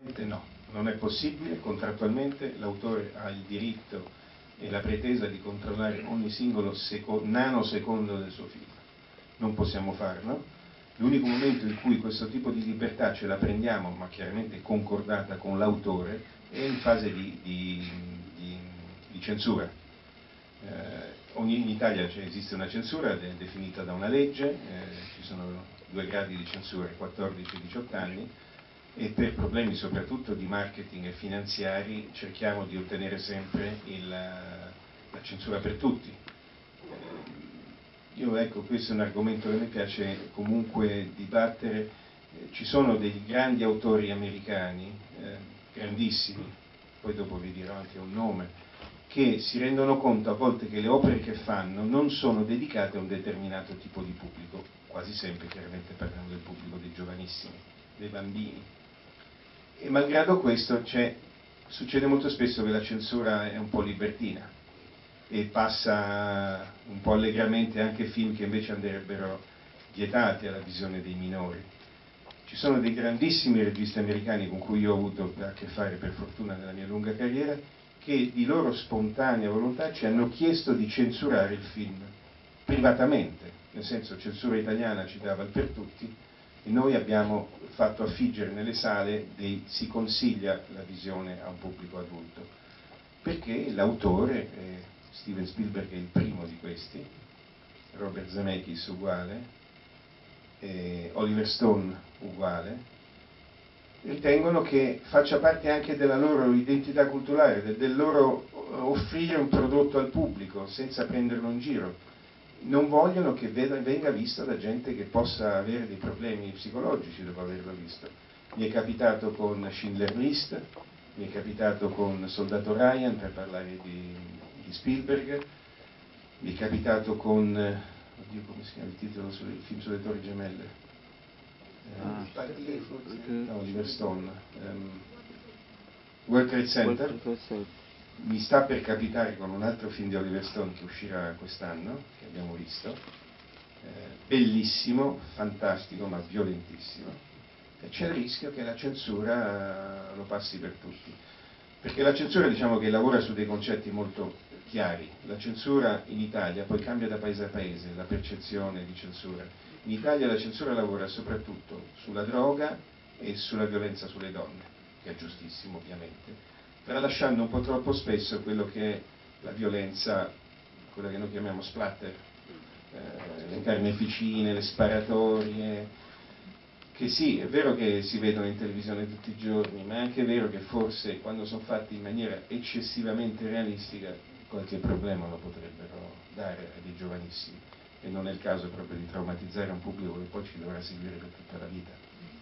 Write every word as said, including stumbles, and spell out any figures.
No, non è possibile, contrattualmente l'autore ha il diritto e la pretesa di controllare ogni singolo nanosecondo del suo film. Non possiamo farlo. L'unico momento in cui questo tipo di libertà ce la prendiamo, ma chiaramente concordata con l'autore, è in fase di, di, di, di censura. Eh, ogni, in Italia esiste una censura de, definita da una legge, eh, ci sono due gradi di censura, quattordici e diciotto anni, e per problemi soprattutto di marketing e finanziari cerchiamo di ottenere sempre il, la censura per tutti. Io, ecco, questo è un argomento che mi piace comunque dibattere. Eh, ci sono dei grandi autori americani, eh, grandissimi, poi dopo vi dirò anche un nome, che si rendono conto a volte che le opere che fanno non sono dedicate a un determinato tipo di pubblico, quasi sempre chiaramente parliamo del pubblico dei giovanissimi, dei bambini. E malgrado questo succede molto spesso che la censura è un po' libertina e passa un po' allegramente anche film che invece andrebbero vietati alla visione dei minori. Ci sono dei grandissimi registi americani con cui io ho avuto a che fare per fortuna nella mia lunga carriera, che di loro spontanea volontà ci hanno chiesto di censurare il film privatamente, nel senso censura italiana ci dava il per tutti, e noi abbiamo fatto affiggere nelle sale dei si consiglia la visione a un pubblico adulto, perché l'autore, eh, Steven Spielberg è il primo di questi, Robert Zemeckis uguale, eh, Oliver Stone uguale, ritengono che faccia parte anche della loro identità culturale, del, del loro offrire un prodotto al pubblico senza prenderlo in giro. Non vogliono che venga visto da gente che possa avere dei problemi psicologici dopo averlo visto. Mi è capitato con Schindler List, mi è capitato con Soldato Ryan, per parlare di, di Spielberg, mi è capitato con, oddio come si chiama il titolo, il film sulle Torri Gemelle, Ah, eh, no, Oliver Stone, um, World Trade Center. Mi sta per capitare con un altro film di Oliver Stone che uscirà quest'anno, che abbiamo visto, eh, bellissimo, fantastico, ma violentissimo, e c'è il rischio che la censura lo passi per tutti, perché la censura, diciamo, che lavora su dei concetti molto chiari. La censura in Italia poi cambia da paese a paese, la percezione di censura. In Italia la censura lavora soprattutto sulla droga e sulla violenza sulle donne, che è giustissimo ovviamente, tralasciando un po' troppo spesso quello che è la violenza, quella che noi chiamiamo splatter, eh, le carneficine, le sparatorie, che sì, è vero che si vedono in televisione tutti i giorni, ma è anche vero che forse quando sono fatti in maniera eccessivamente realistica qualche problema lo potrebbero dare a dei giovanissimi, e non è il caso proprio di traumatizzare un pubblico che poi ci dovrà seguire per tutta la vita.